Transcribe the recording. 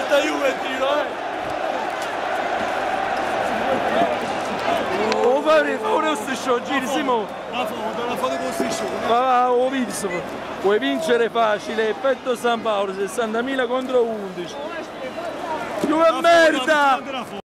Sta Juventino, Oh, fare uno striscio, giri Simo. La foto con striscio. Va, ho visto. Puoi vincere facile, effetto San Paolo, 60.000 contro 11. Più merda!